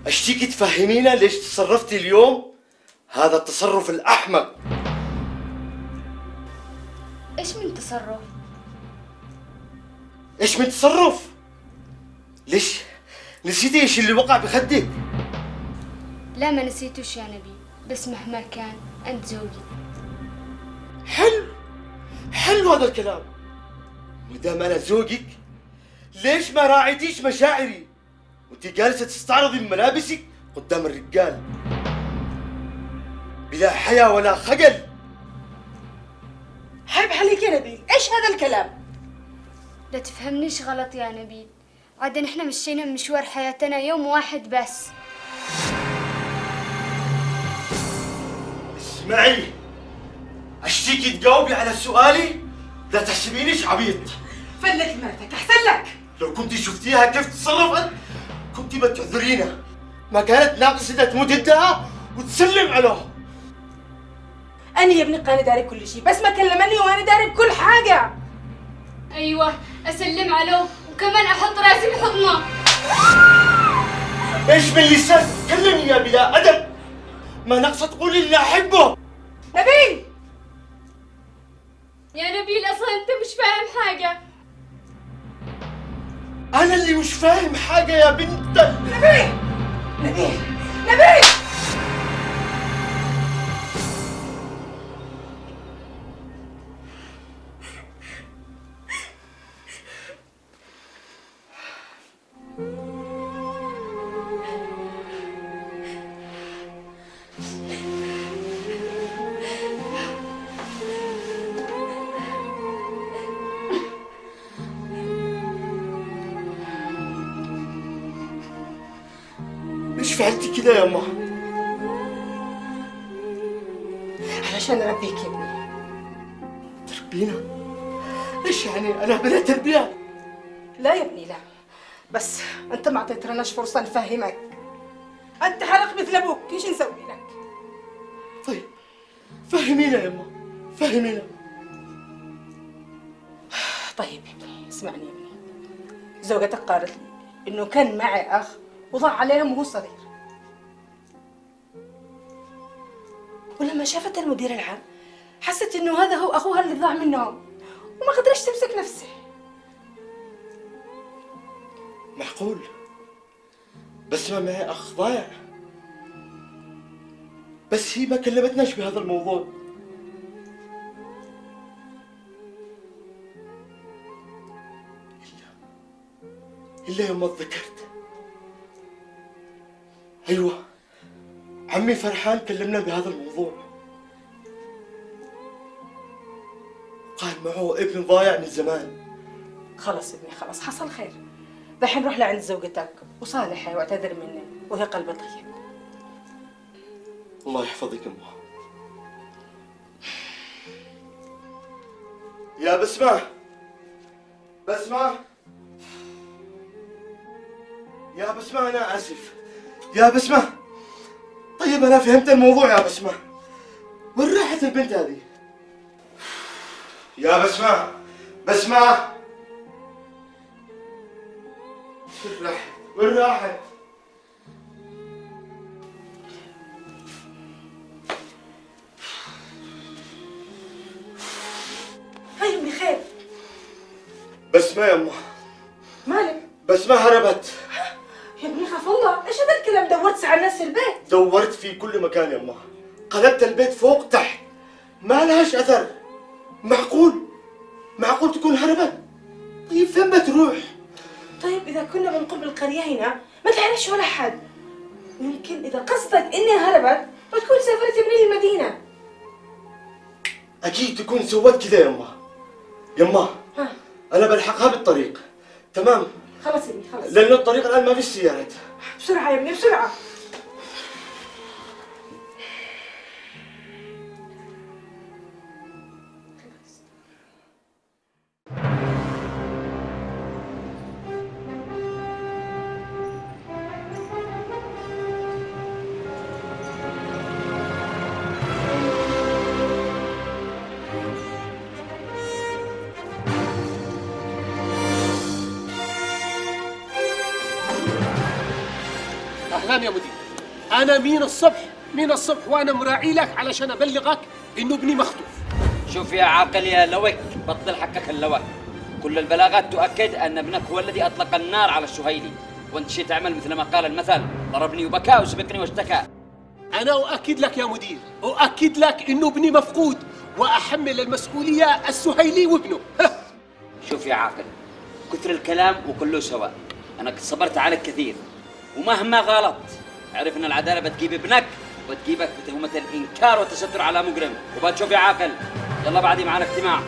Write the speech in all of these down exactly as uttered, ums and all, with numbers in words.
اشتيكي تفهمينا ليش تصرفتي اليوم هذا التصرف الأحمق. ايش من تصرف؟ ايش من تصرف؟ ليش نسيتي ايش اللي وقع بخدك؟ لا ما نسيتوش يا نبيل، بس مهما كان أنت زوجي. حلو حلو هذا الكلام. مدام أنا زوجك ليش ما راعيتيش مشاعري وانت جالسة تستعرضي ملابسك قدام الرجال بلا حياة ولا خجل؟ حيب عليك يا نبيل، ايش هذا الكلام؟ لا تفهمنيش غلط يا نبيل، عاد احنا مشينا مشوار حياتنا يوم واحد بس. اسمعي، اشتيكي تجاوبي على سؤالي، لا تحسبينيش عبيط. فلك مرتك احسن لك. لو كنت شفتيها كيف تصرفت كنت بتعذرينا، ما كانت ناقصة انها تموت يدها وتسلم عليه. أنا يا ابني قاني داري كل شيء، بس ما كلمني وأنا داري بكل حاجة. أيوة أسلم عليه وكمان أحط راسي بحضنه. ايش باللسان تكلمي يا بلا أدب؟ ما ناقصة تقولي إني أحبه. نبيل يا نبيل أصلا أنت مش فاهم حاجة. أنا اللي مش فاهم حاجة يا بنت. نبيل نبيل نبيل ليش فعلتي كذا يا أمه؟ علشان أربيك يا ابني. تربينا؟ إيش يعني أنا بلا تربية؟ لا يا ابني لا، بس أنت ما أعطيتناش فرصة نفهمك. أنت حرق مثل أبوك، إيش نسوي لك؟ طيب فهمينا يا أمه، فهمينا. طيب يا ابني اسمعني يا ابني، زوجتك قالت لي إنه كان معي أخ وضاع عليهم وهو صغير، ولما شافت المدير العام حست إنه هذا هو أخوها اللي ضاع منهم وما قدرش تمسك نفسه. معقول؟ بس ما معي أخ ضايع، بس هي ما كلمتناش بهذا الموضوع. إلا إلا يوم ما تذكرت. أيوة عمي فرحان كلمنا بهذا الموضوع، قال معه ابن ضايع من زمان. خلاص ابني خلاص حصل خير، دحين روح لعند زوجتك وصالحها واعتذر مني وهي قلبها طيب. الله يحفظك أمه. يا بسمة، بسمة يا بسمة أنا آسف يا بسمة. طيب أنا فهمت الموضوع يا بسمة، وين راحت البنت هذه؟ يا بسمة، بسمة وين راحت؟ وين راحت؟ هاي ابني خير. بسمة يا أمه، مالك؟ بسمة هربت. يا ابني خاف الله، ايش هذا الكلام؟ دورت على الناس في البيت؟ دورت في كل مكان يا أمه، قلبت البيت فوق تحت، ما لهاش أثر. معقول؟ معقول تكون هربت؟ طيب فين بتروح؟ طيب إذا كنا بنقول بالقرية هنا ما تعرفش ولا حد، يمكن إذا قصدك إني هربت بتكون سافرت ابني للمدينة. أكيد تكون سوت كذا يا أمه. يما ها أنا بلحقها بالطريق، تمام؟ خلاص ابني خلاص، لأنه الطريق الآن ما فيش سيارات. بسرعة يا ابني بسرعة. أهلا الكلام يا مدير. أنا من الصبح من الصبح وأنا مراعي لك علشان أبلغك إنه ابني مخطوف. شوف يا عاقل يا لوك، بطل حكك اللوك. كل البلاغات تؤكد أن ابنك هو الذي أطلق النار على السهيلي، وأنت شي تعمل مثل ما قال المثل: ضربني وبكى وسبقني واشتكى. أنا أؤكد لك يا مدير، أؤكد لك إنه ابني مفقود، وأحمل المسؤولية السهيلي وابنه. شوف يا عاقل، كثر الكلام وكله سواء. أنا قد صبرت عليك كثير، ومهما غلط اعرف أن العدالة بتجيب ابنك وتجيبك بتهمة الإنكار والتستر على مجرم. وبتشوف يا عاقل، يلا بعدي معنا اجتماع.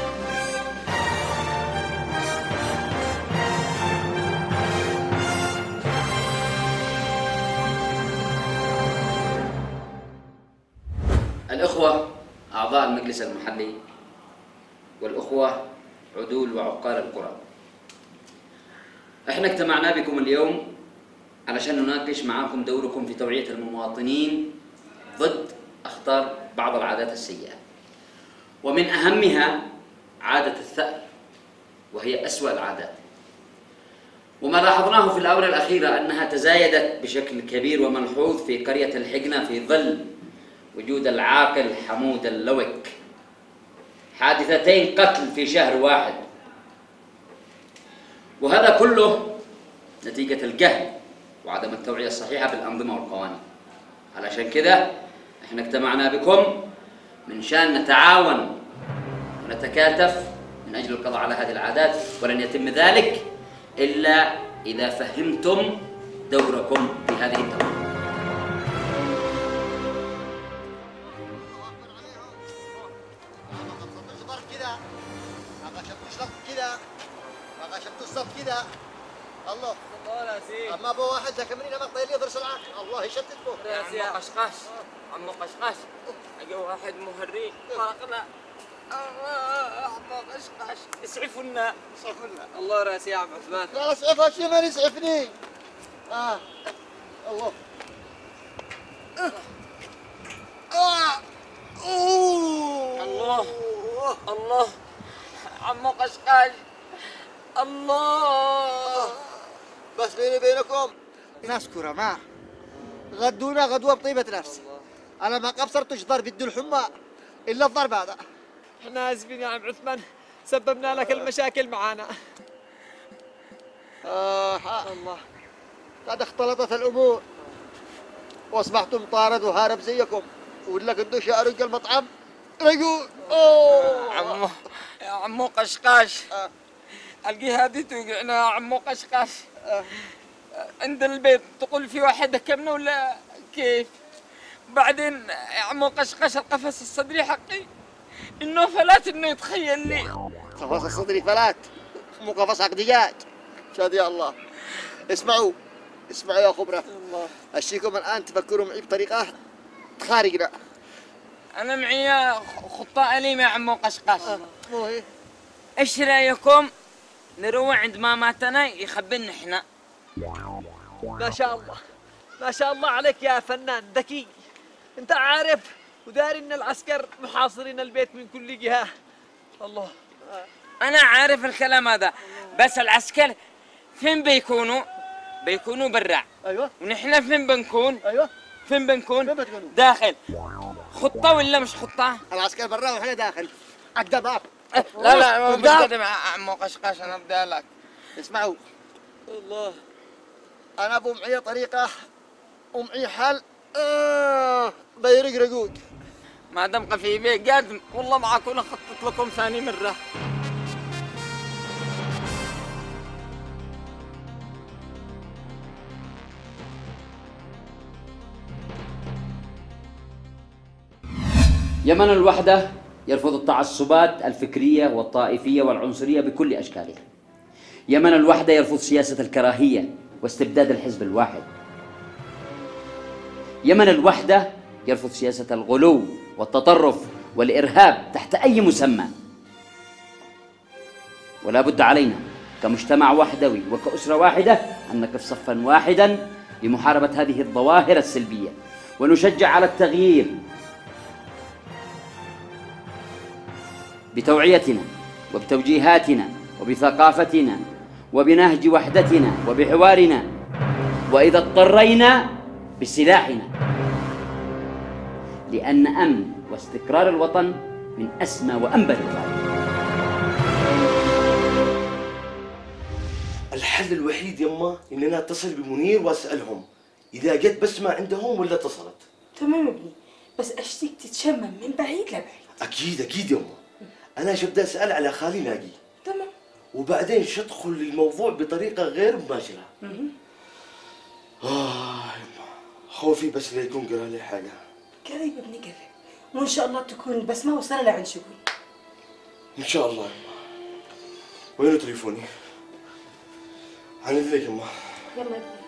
الأخوة أعضاء المجلس المحلي والأخوة عدول وعقال القرى، احنا اجتمعنا بكم اليوم علشان نناقش معاكم دوركم في توعية المواطنين ضد أخطار بعض العادات السيئة، ومن أهمها عادة الثأر، وهي أسوأ العادات. وما لاحظناه في الآونة الأخيرة أنها تزايدت بشكل كبير وملحوظ في قرية الحقنة في ظل وجود العاقل حمود اللوك. حادثتين قتل في شهر واحد، وهذا كله نتيجة الجهل وعدم التوعية الصحيحة بالأنظمة والقوانين. علشان كده احنا اجتمعنا بكم من شان نتعاون ونتكاتف من أجل القضاء على هذه العادات، ولن يتم ذلك إلا إذا فهمتم دوركم في هذه الدورة. كذا الله الله لا سي اما ابو واحد ذاك منين مقطع اللي يضرس العقل الله يشتت به يا عمو قشقاش عمو قشقاش اجا واحد مهري فرقنا عمو قشقاش اسعفنا اسعفنا الله راسي يا عم عثمان. لا اسعفها شي ما يسعفني. اه الله اه اوه الله الله عمو قشقاش الله. بس بيني وبينكم ناس كرماء غدونا غدوه بطيبه نفس. انا ما قبصرتش ضرب يد الحمى الا الضرب هذا. احنا اسفين يا عم عثمان، سببنا لك المشاكل معانا. آه الله قد اختلطت الامور واصبحتم طارد وهارب زيكم، ولا كنتوا شارك المطعم رجول. اوه عمو يا عمو قشقاش آه. القي هذه توقعنا يا عمو قشقاش. آه. عند البيت تقول في واحد كمنا ولا كيف؟ بعدين يا عمو قشقاش القفص الصدري حقي انه فلات انه يتخيل لي. قفص الصدري فلات مو قفص حق دجاج. شاد يا الله. اسمعوا اسمعوا يا خبرة الله، اشيكم الان تفكروا معي بطريقة تخارجنا. انا معي خطة أليمة يا عمو قشقاش. آه. مو هي؟ ايش رايكم نروح عند ماماتنا يخبرنا احنا؟ ما شاء الله ما شاء الله عليك يا فنان ذكي. انت عارف وداري ان العسكر محاصرين البيت من كل جهه. الله انا عارف الكلام هذا، بس العسكر فين بيكونوا؟ بيكونوا برا. ايوه. ونحن فين بنكون؟ ايوه. فين بنكون؟ فين بتكونوا؟ داخل. خطة ولا مش خطة؟ العسكر برا واحنا داخل. عقد باب. لا لا مش قادر عمو قشقاش. انا بدي لك. اسمعوا الله، انا ابو معي طريقه ومعي حل آه بيرق رقود. ما دام قفيبي قادم والله معاكم اخطط لكم ثاني مره. يمن الوحدة يرفض التعصبات الفكرية والطائفية والعنصرية بكل أشكالها. يمن الوحدة يرفض سياسة الكراهية واستبداد الحزب الواحد. يمن الوحدة يرفض سياسة الغلو والتطرف والإرهاب تحت أي مسمى. ولا بد علينا كمجتمع وحدوي وكأسرة واحدة أن نقف صفا واحدا لمحاربة هذه الظواهر السلبية ونشجع على التغيير بتوعيتنا وبتوجيهاتنا وبثقافتنا وبنهج وحدتنا وبحوارنا، وإذا اضطرينا بسلاحنا، لأن أمن واستقرار الوطن من أسمى وأنبل الغايات. الحل الوحيد يما اننا اتصل بمنير واسالهم اذا جت بسمة عندهم ولا اتصلت. تمام ابني، بس اشتيك تتشمم من بعيد لبعيد. اكيد اكيد يما. انا شبدا اسال على خالي ناجي. تمام. وبعدين شدخل الموضوع بطريقه غير مباشره. اه يما خوفي بس لا يكون قرا لي حاجه. كذب ابني كذب، وان شاء الله تكون بسمة وصلنا لعند شغل. ان شاء الله يما. وين تليفوني؟ عن اذنك يما. يلا يا ابني.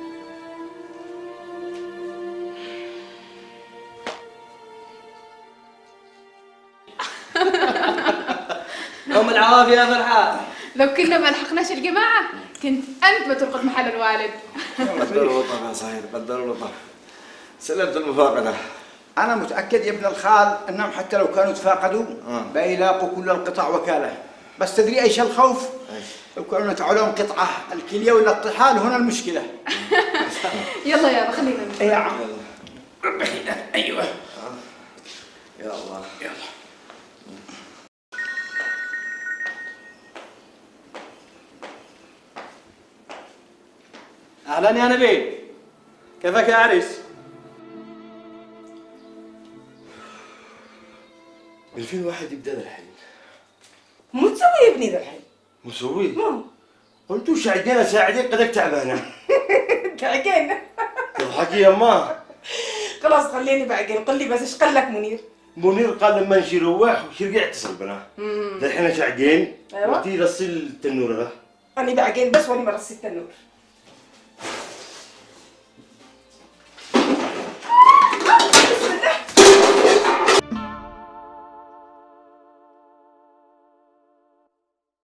يوم العوافي يا فرحان. لو كنا ما لحقناش الجماعة كنت أنت بترقد محل الوالد. قدر اللطف يا صهير، قدر اللطف. سلمت المفاقدة. أنا متأكد يا ابن الخال أنهم حتى لو كانوا تفاقدوا آه. بيلاقوا كل القطع وكالة. بس تدري إيش الخوف؟ لو كانوا تعلون قطعة الكلية ولا الطحال هنا المشكلة. يلا يابا خلينا نمشي. يا عم. أيوه. يا الله. يلا. أهلا يا نبيل، كيفك يا عريس؟ من فين واحد يبدا الحين؟ مو تسوي يا ابني ذا الحين؟ مسوي؟ مو انتوا شاعدين ساعدين قدك تعبانه. بعدين. تضحكي يما. خلاص خليني بعدين، قل لي بس ايش قال لك منير؟ منير قال لما نجي نروح وش رجع اتصل بنا. الحين شاعدين. أيوة. وقتي رصي التنور ده. أنا بعدين بس وأنا برصي التنور.